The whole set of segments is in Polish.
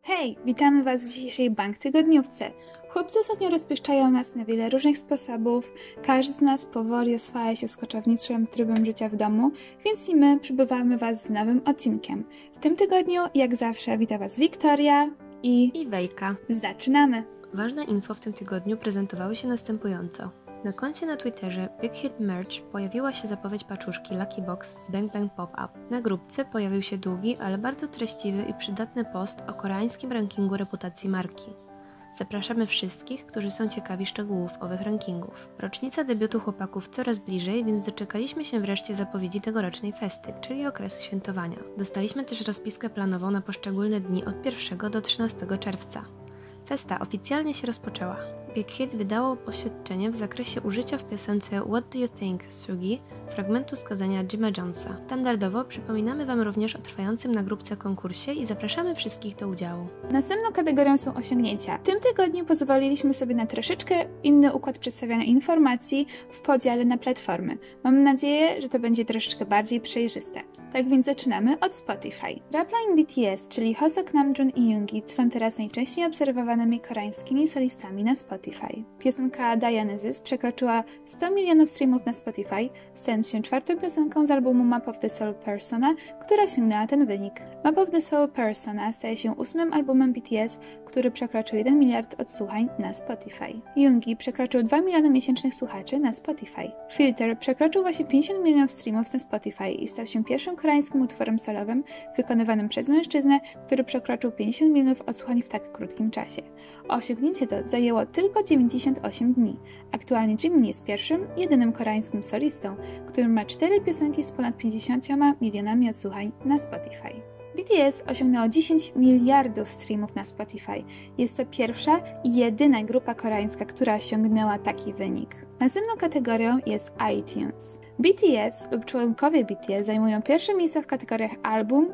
Hej, witamy Was w dzisiejszej Bank Tygodniówce. Chłopcy ostatnio rozpieszczają nas na wiele różnych sposobów. Każdy z nas powoli oswaja się z koczowniczym trybem życia w domu, więc i my przybywamy Was z nowym odcinkiem. W tym tygodniu, jak zawsze, wita Was Wiktoria i Wejka. Zaczynamy! Ważne info w tym tygodniu prezentowały się następująco. Na koncie na Twitterze Big Hit Merch pojawiła się zapowiedź paczuszki Lucky Box z Bang Bang Pop-Up. Na grupce pojawił się długi, ale bardzo treściwy i przydatny post o koreańskim rankingu reputacji marki. Zapraszamy wszystkich, którzy są ciekawi szczegółów owych rankingów. Rocznica debiutu chłopaków coraz bliżej, więc doczekaliśmy się wreszcie zapowiedzi tegorocznej festy, czyli okresu świętowania. Dostaliśmy też rozpiskę planową na poszczególne dni od 1 do 13 czerwca. Festa oficjalnie się rozpoczęła. Big Hit wydało oświadczenie w zakresie użycia w piosence What Do You Think, Sugi fragmentu skazania Jima Jonesa. Standardowo przypominamy Wam również o trwającym na grupce konkursie i zapraszamy wszystkich do udziału. Następną kategorią są osiągnięcia. W tym tygodniu pozwoliliśmy sobie na troszeczkę inny układ przedstawiania informacji w podziale na platformy. Mam nadzieję, że to będzie troszeczkę bardziej przejrzyste. Tak więc zaczynamy od Spotify. Rapline BTS, czyli Hoseok, Namjoon i Yoongi są teraz najczęściej obserwowanymi koreańskimi solistami na Spotify. Piosenka Dionysus przekroczyła 100 milionów streamów na Spotify, stając się czwartą piosenką z albumu Map of the Soul Persona, która osiągnęła ten wynik. Map of the Soul Persona staje się 8. albumem BTS, który przekroczył 1 miliard odsłuchań na Spotify. Yoongi przekroczył 2 miliony miesięcznych słuchaczy na Spotify. Filter przekroczył właśnie 50 milionów streamów na Spotify i stał się pierwszym koreańskim utworem solowym wykonywanym przez mężczyznę, który przekroczył 50 milionów odsłuchań w tak krótkim czasie. Osiągnięcie to zajęło tylko 98 dni. Aktualnie Jimin jest pierwszym, jedynym koreańskim solistą, który ma 4 piosenki z ponad 50 milionami odsłuchań na Spotify. BTS osiągnęło 10 miliardów streamów na Spotify. Jest to pierwsza i jedyna grupa koreańska, która osiągnęła taki wynik. Następną kategorią jest iTunes. BTS lub członkowie BTS zajmują pierwsze miejsca w kategoriach album,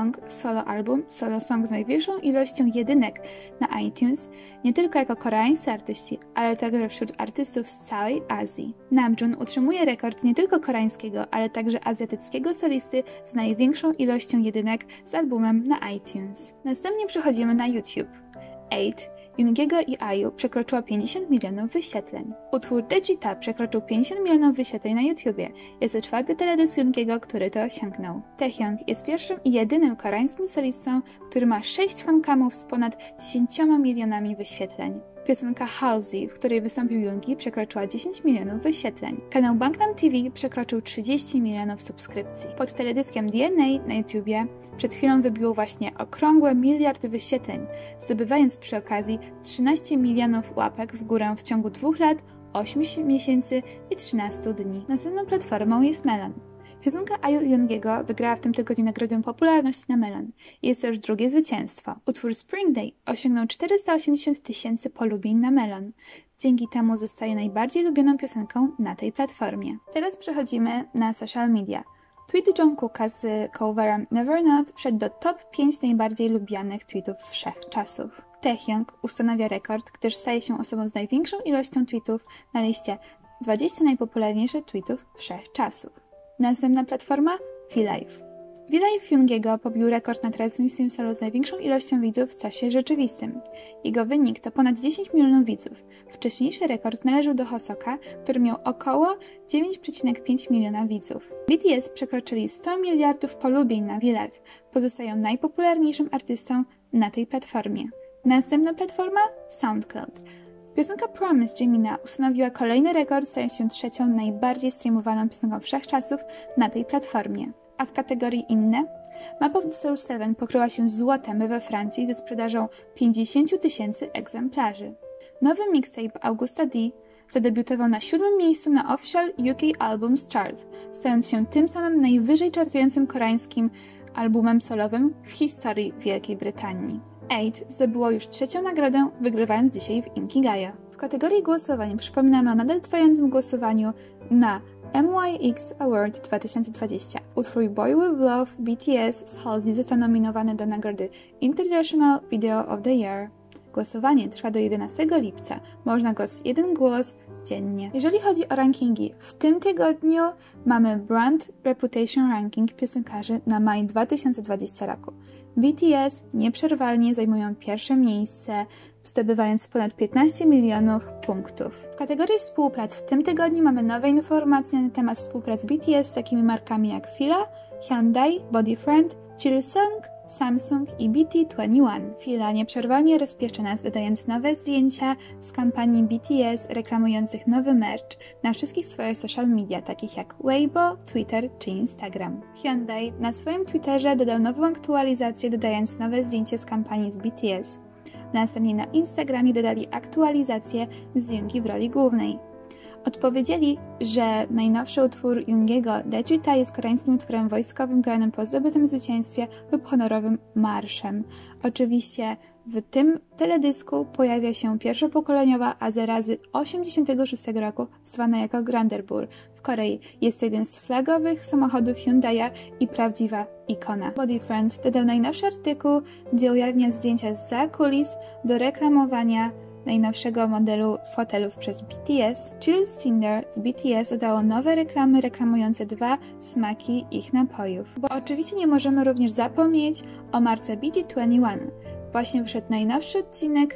solo song z najwyższą ilością jedynek na iTunes, nie tylko jako koreańscy artyści, ale także wśród artystów z całej Azji. Namjoon utrzymuje rekord nie tylko koreańskiego, ale także azjatyckiego solisty z największą ilością jedynek z albumem na iTunes. Następnie przechodzimy na YouTube. 8 Yoongiego i IU przekroczyła 50 milionów wyświetleń. Utwór Daechwita przekroczył 50 milionów wyświetleń na YouTubie. Jest to czwarty teledysk Yoongiego, który to osiągnął. Taehyung jest pierwszym i jedynym koreańskim solistą, który ma 6 fancamów z ponad 10 milionami wyświetleń. Piosenka Halsey, w której wystąpił Yoongi, przekroczyła 10 milionów wyświetleń. Kanał Bangtan TV przekroczył 30 milionów subskrypcji. Pod teledyskiem DNA na YouTubie przed chwilą wybiło właśnie okrągłe miliard wyświetleń, zdobywając przy okazji 13 milionów łapek w górę w ciągu 2 lat, 8 miesięcy i 13 dni. Następną platformą jest Melon. Piosenka IU i Yoongiego wygrała w tym tygodniu nagrodę popularności na Melon. Jest to już drugie zwycięstwo. Utwór Spring Day osiągnął 480 tysięcy polubień na Melon. Dzięki temu zostaje najbardziej lubioną piosenką na tej platformie. Teraz przechodzimy na social media. Tweet Jungkooka z coverem Never Not wszedł do top 5 najbardziej lubianych tweetów wszechczasów. Taehyung ustanawia rekord, gdyż staje się osobą z największą ilością tweetów na liście 20 najpopularniejszych tweetów wszechczasów. Następna platforma V-Live. V-Live Yoongiego pobił rekord na transmisji solo z największą ilością widzów w czasie rzeczywistym. Jego wynik to ponad 10 milionów widzów. Wcześniejszy rekord należał do Hoseoka, który miał około 9,5 miliona widzów. BTS przekroczyli 100 miliardów polubień na V-Live. Pozostają najpopularniejszym artystą na tej platformie. Następna platforma SoundCloud. Piosenka Promise Jimina ustanowiła kolejny rekord, stając się trzecią najbardziej streamowaną piosenką wszechczasów na tej platformie. A w kategorii inne, Map of the Soul 7 pokryła się złotem we Francji ze sprzedażą 50 tysięcy egzemplarzy. Nowy mixtape Augusta D zadebiutował na 7. miejscu na Official UK Albums Chart, stając się tym samym najwyżej czartującym koreańskim albumem solowym w historii Wielkiej Brytanii. 8 zdobyło już trzecią nagrodę, wygrywając dzisiaj w Inkigayo. W kategorii głosowań przypominamy o nadal trwającym głosowaniu na MYX Award 2020. Utwór Boy With Love BTS z Halsey został nominowany do nagrody International Video of the Year. Głosowanie trwa do 11 lipca. Można jeden głos dziennie. Jeżeli chodzi o rankingi, w tym tygodniu mamy Brand Reputation Ranking piosenkarzy na maj 2020 roku. BTS nieprzerwalnie zajmują pierwsze miejsce, zdobywając ponad 15 milionów punktów. W kategorii współprac w tym tygodniu mamy nowe informacje na temat współprac BTS z takimi markami jak Fila, Hyundai, Bodyfriend, Chilsung, Samsung i BT21. Fila nieprzerwalnie rozpieszcza nas, dodając nowe zdjęcia z kampanii BTS reklamujących nowy merch na wszystkich swoich social media, takich jak Weibo, Twitter czy Instagram. Hyundai na swoim Twitterze dodał nową aktualizację, dodając nowe zdjęcie z kampanii z BTS. Następnie na Instagramie dodali aktualizację z Yoongi w roli głównej. Odpowiedzieli, że najnowszy utwór Yoongiego Daechwita jest koreańskim utworem wojskowym granym po zdobytym zwycięstwie lub honorowym marszem. Oczywiście w tym teledysku pojawia się pierwszopokoleniowa Azera z 1986 roku, zwana jako Granderbur. W Korei jest to jeden z flagowych samochodów Hyundai'a i prawdziwa ikona. Bodyfriend dodał najnowszy artykuł, gdzie ujawnia zdjęcia zza kulis do reklamowania najnowszego modelu fotelów przez BTS. Jill Cinder z BTS dodało nowe reklamy reklamujące 2 smaki ich napojów. Bo oczywiście nie możemy również zapomnieć o marce BT21. Właśnie wyszedł najnowszy odcinek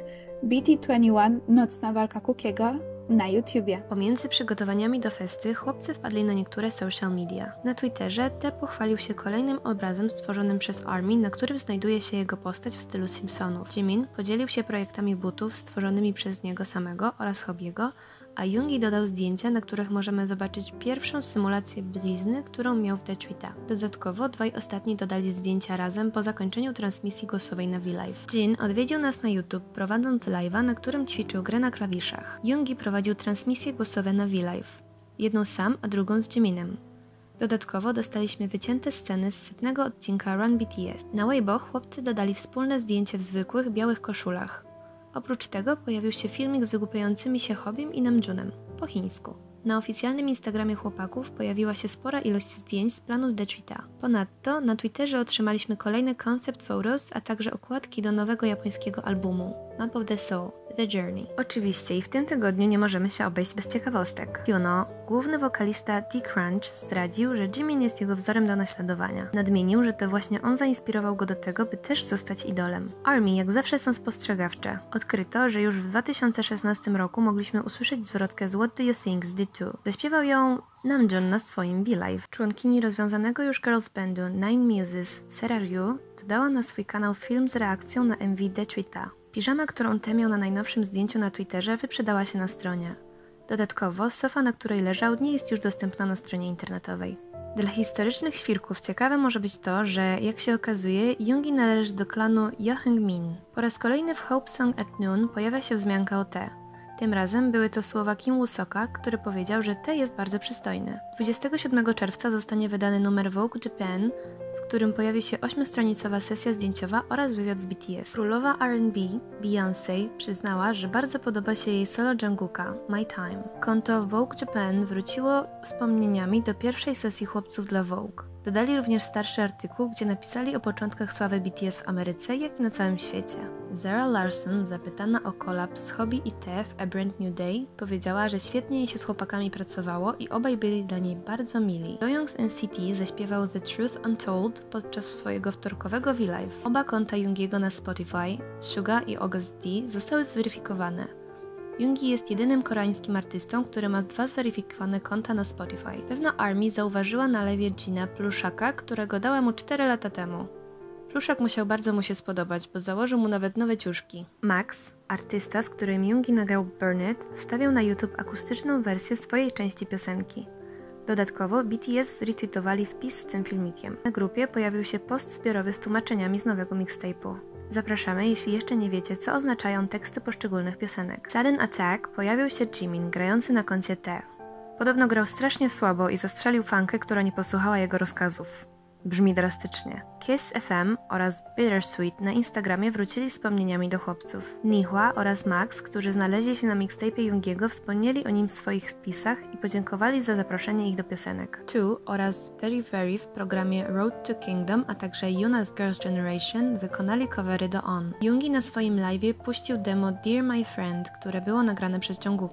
BT21 Nocna walka Cookiego na YouTubie. Pomiędzy przygotowaniami do festy chłopcy wpadli na niektóre social media. Na Twitterze T pochwalił się kolejnym obrazem stworzonym przez ARMY, na którym znajduje się jego postać w stylu Simpsonów. Jimin podzielił się projektami butów stworzonymi przez niego samego oraz Hobbiego, a Yoongi dodał zdjęcia, na których możemy zobaczyć pierwszą symulację blizny, którą miał w Daechwita. Dodatkowo dwaj ostatni dodali zdjęcia razem po zakończeniu transmisji głosowej na V-Live. Jin odwiedził nas na YouTube, prowadząc live'a, na którym ćwiczył grę na klawiszach. Yoongi prowadził transmisje głosowe na V-Live. Jedną sam, a drugą z Jiminem. Dodatkowo dostaliśmy wycięte sceny z 100. odcinka Run BTS. Na Weibo chłopcy dodali wspólne zdjęcie w zwykłych, białych koszulach. Oprócz tego pojawił się filmik z wygłupiającymi się Hobbim i Namjoonem, po chińsku. Na oficjalnym Instagramie chłopaków pojawiła się spora ilość zdjęć z planu z Daechwita. Ponadto na Twitterze otrzymaliśmy kolejne concept photos, a także okładki do nowego japońskiego albumu Map of the Soul, The Journey. Oczywiście i w tym tygodniu nie możemy się obejść bez ciekawostek. Hyuno, główny wokalista T-Crunch, zdradził, że Jimin jest jego wzorem do naśladowania. Nadmienił, że to właśnie on zainspirował go do tego, by też zostać idolem. ARMY jak zawsze są spostrzegawcze. Odkryto, że już w 2016 roku mogliśmy usłyszeć zwrotkę z What Do You Think z D2. Zaśpiewał ją Namjoon na swoim V-Live. Członkini rozwiązanego już girls bandu Nine Muses, Sera Ryu, dodała na swój kanał film z reakcją na MV Daechwita. Piżama, którą T miał na najnowszym zdjęciu na Twitterze, wyprzedała się na stronie. Dodatkowo sofa, na której leżał, nie jest już dostępna na stronie internetowej. Dla historycznych świrków ciekawe może być to, że jak się okazuje, Yoongi należy do klanu Yoheung-min. Po raz kolejny w Hope Song at Noon pojawia się wzmianka o T. Tym razem były to słowa Kim Woo-soka, który powiedział, że T jest bardzo przystojny. 27 czerwca zostanie wydany numer Vogue Japan, w którym pojawi się 8-stronicowa sesja zdjęciowa oraz wywiad z BTS. Królowa R&B, Beyoncé, przyznała, że bardzo podoba się jej solo Jungkooka, My Time. Konto Vogue Japan wróciło wspomnieniami do pierwszej sesji chłopców dla Vogue. Dodali również starszy artykuł, gdzie napisali o początkach sławy BTS w Ameryce, jak i na całym świecie. Zara Larsson, zapytana o kolab z Hobby i T w A Brand New Day, powiedziała, że świetnie jej się z chłopakami pracowało i obaj byli dla niej bardzo mili. Doyoung's NCT zaśpiewał The Truth Untold podczas swojego wtorkowego V-Live. Oba konta Yoongiego na Spotify, Suga i August D, zostały zweryfikowane. Yoongi jest jedynym koreańskim artystą, który ma 2 zweryfikowane konta na Spotify. Pewno ARMY zauważyła na live'ie Jina pluszaka, którego dała mu 4 lata temu. Pluszak musiał bardzo mu się spodobać, bo założył mu nawet nowe ciuszki. Max, artysta, z którym Yoongi nagrał Burn It, wstawiał na YouTube akustyczną wersję swojej części piosenki. Dodatkowo BTS zretweetowali wpis z tym filmikiem. Na grupie pojawił się post zbiorowy z tłumaczeniami z nowego mixtape'u. Zapraszamy, jeśli jeszcze nie wiecie, co oznaczają teksty poszczególnych piosenek. Sudden Attack pojawił się Jimin, grający na koncie T. Podobno grał strasznie słabo i zastrzelił fankę, która nie posłuchała jego rozkazów. Brzmi drastycznie. Kiss FM oraz Bittersweet na Instagramie wrócili wspomnieniami do chłopców. Nihua oraz Max, którzy znaleźli się na mixtape'ie Yoongiego, wspomnieli o nim w swoich spisach i podziękowali za zaproszenie ich do piosenek. Two oraz Very Very w programie Road to Kingdom, a także Yuna's Girls' Generation wykonali covery do On. Yoongi na swoim live'ie puścił demo Dear My Friend, które było nagrane przez Jungkooka.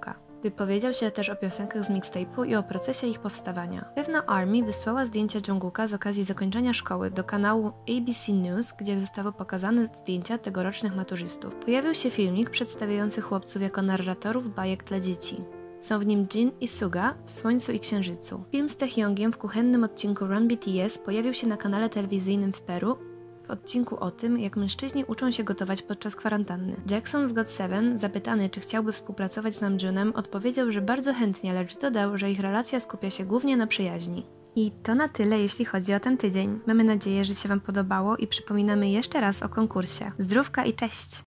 Wypowiedział się też o piosenkach z mixtape'u i o procesie ich powstawania. Pewna ARMY wysłała zdjęcia Jungkooka z okazji zakończenia szkoły do kanału ABC News, gdzie zostały pokazane zdjęcia tegorocznych maturzystów. Pojawił się filmik przedstawiający chłopców jako narratorów bajek dla dzieci. Są w nim Jin i Suga w Słońcu i Księżycu. Film z Taehyungiem w kuchennym odcinku Run BTS pojawił się na kanale telewizyjnym w Peru w odcinku o tym, jak mężczyźni uczą się gotować podczas kwarantanny. Jackson z GOT7, zapytany, czy chciałby współpracować z Namjoonem, odpowiedział, że bardzo chętnie, lecz dodał, że ich relacja skupia się głównie na przyjaźni. I to na tyle, jeśli chodzi o ten tydzień. Mamy nadzieję, że się Wam podobało i przypominamy jeszcze raz o konkursie. Zdrówka i cześć!